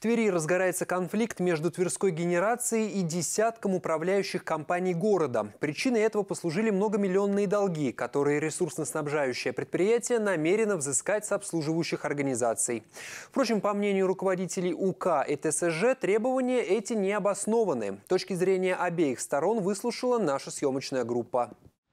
Твери разгорается конфликт между Тверской генерацией и десятком управляющих компаний города. Причиной этого послужили многомиллионные долги, которые ресурсно-снабжающее предприятие намерено взыскать с обслуживающих организаций. Впрочем, по мнению руководителей УК и ТСЖ, требования эти не обоснованы. Точки зрения обеих сторон выслушала наша съемочная группа.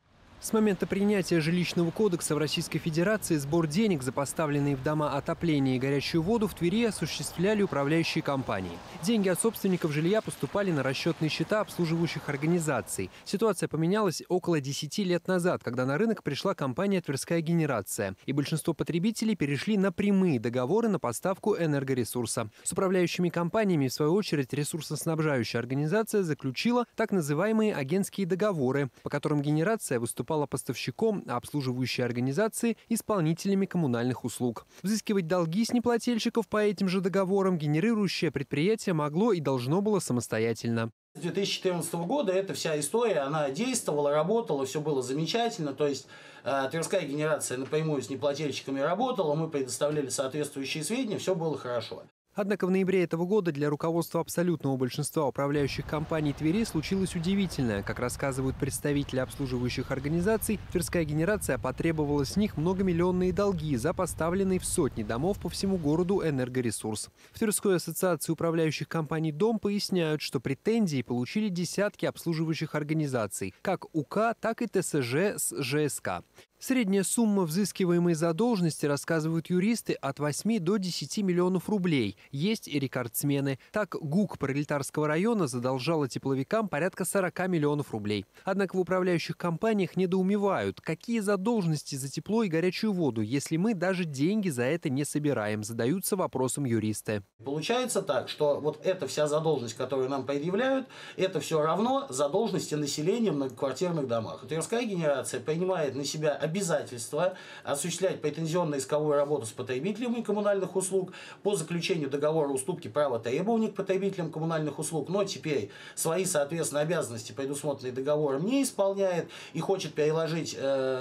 С момента принятия жилищного кодекса в Российской Федерации сбор денег за поставленные в дома отопление и горячую воду в Твери осуществляли управляющие компании. Деньги от собственников жилья поступали на расчетные счета обслуживающих организаций. Ситуация поменялась около 10 лет назад, когда на рынок пришла компания «Тверская генерация», и большинство потребителей перешли на прямые договоры на поставку энергоресурса. С управляющими компаниями, в свою очередь, ресурсоснабжающая организация заключила так называемые агентские договоры, по которым генерация выступала поставщиком, а обслуживающие организации – исполнителями коммунальных услуг. Взыскивать долги с неплательщиков по этим же договорам генерирующее предприятие могло и должно было самостоятельно. С 2014 года эта вся история, она действовала, работала, все было замечательно. То есть Тверская генерация напрямую с неплательщиками работала, мы предоставляли соответствующие сведения, все было хорошо. Однако в ноябре этого года для руководства абсолютного большинства управляющих компаний Твери случилось удивительное. Как рассказывают представители обслуживающих организаций, Тверская генерация потребовала с них многомиллионные долги за поставленный в сотни домов по всему городу энергоресурс. В Тверской ассоциации управляющих компаний «Дом» поясняют, что претензии получили десятки обслуживающих организаций, как УК, так и ТСЖ с ЖСК. Средняя сумма взыскиваемой задолженности, рассказывают юристы, от 8 до 10 миллионов рублей. Есть и рекордсмены. Так, ГУК Пролетарского района задолжала тепловикам порядка 40 миллионов рублей. Однако в управляющих компаниях недоумевают, какие задолженности за тепло и горячую воду, если мы даже деньги за это не собираем, задаются вопросом юристы. Получается так, что вот эта вся задолженность, которую нам предъявляют, это все равно задолженности населения в многоквартирных домах. Тверская генерация принимает на себя обязательство осуществлять претензионно-исковую работу с потребителями коммунальных услуг по заключению договора уступки права требований к потребителям коммунальных услуг, но теперь свои, соответственно, обязанности, предусмотренные договором, не исполняет и хочет переложить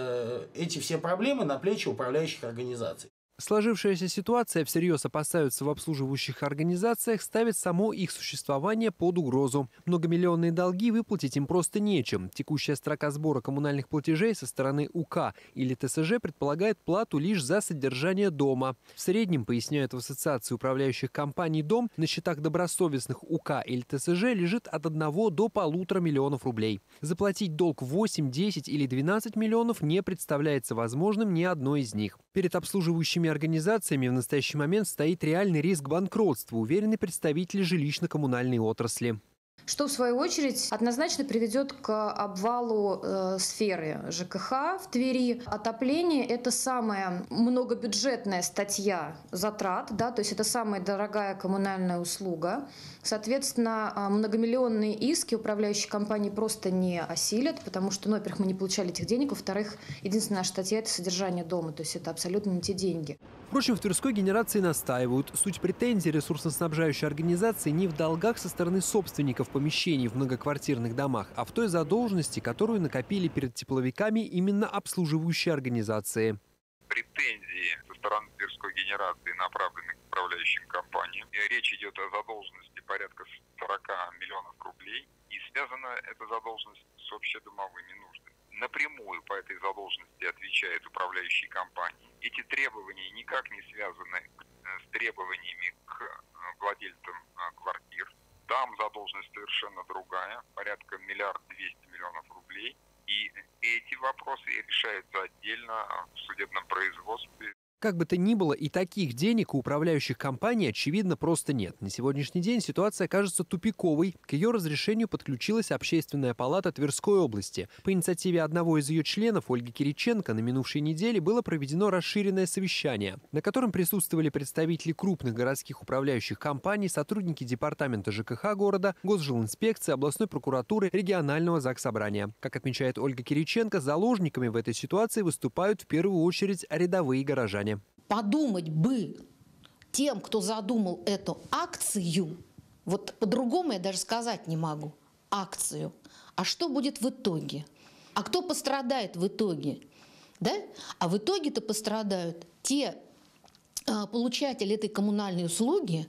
эти все проблемы на плечи управляющих организаций. Сложившаяся ситуация, всерьез опасаются в обслуживающих организациях, ставит само их существование под угрозу. Многомиллионные долги выплатить им просто нечем. Текущая строка сбора коммунальных платежей со стороны УК или ТСЖ предполагает плату лишь за содержание дома. В среднем, поясняют в Ассоциации управляющих компаний «Дом», на счетах добросовестных УК или ТСЖ лежит от 1 до 1,5 миллионов рублей. Заплатить долг 8, 10 или 12 миллионов не представляется возможным ни одной из них. Перед обслуживающими организациями в настоящий момент стоит реальный риск банкротства, уверены представители жилищно-коммунальной отрасли. Что, в свою очередь, однозначно приведет к обвалу сферы ЖКХ в Твери. Отопление – это самая многобюджетная статья затрат, да, то есть это самая дорогая коммунальная услуга. Соответственно, многомиллионные иски управляющие компании просто не осилят, потому что, ну, во-первых, мы не получали этих денег, во-вторых, единственная наша статья – это содержание дома, то есть это абсолютно не те деньги. Впрочем, в Тверской генерации настаивают. Суть претензий ресурсоснабжающей организации не в долгах со стороны собственников помещений в многоквартирных домах, а в той задолженности, которую накопили перед тепловиками именно обслуживающие организации. Претензии со стороны Тверской генерации направлены к управляющим компаниям. Речь идет о задолженности порядка 40 миллионов рублей. И связана эта задолженность с общедомовыми нуждами. Напрямую по этой задолженности отвечают управляющие компании. Эти требования никак не связаны с требованиями к владельцам квартир. Там задолженность совершенно другая, порядка 1 200 000 000 рублей. И эти вопросы решаются отдельно в судебном производстве. Как бы то ни было, и таких денег у управляющих компаний, очевидно, просто нет. На сегодняшний день ситуация кажется тупиковой. К ее разрешению подключилась Общественная палата Тверской области. По инициативе одного из ее членов, Ольги Кириченко, на минувшей неделе было проведено расширенное совещание, на котором присутствовали представители крупных городских управляющих компаний, сотрудники департамента ЖКХ города, Госжилинспекции, областной прокуратуры, регионального заксобрания. Как отмечает Ольга Кириченко, заложниками в этой ситуации выступают в первую очередь рядовые горожане. Подумать бы тем, кто задумал эту акцию, вот по-другому я даже сказать не могу, акцию, а что будет в итоге? А кто пострадает в итоге? Да? А в итоге-то пострадают те получатели этой коммунальной услуги,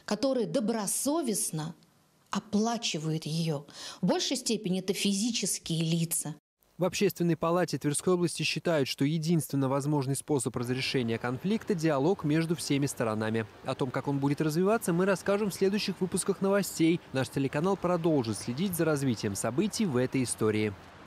которые добросовестно оплачивают ее. В большей степени это физические лица. В Общественной палате Тверской области считают, что единственно возможный способ разрешения конфликта – диалог между всеми сторонами. О том, как он будет развиваться, мы расскажем в следующих выпусках новостей. Наш телеканал продолжит следить за развитием событий в этой истории.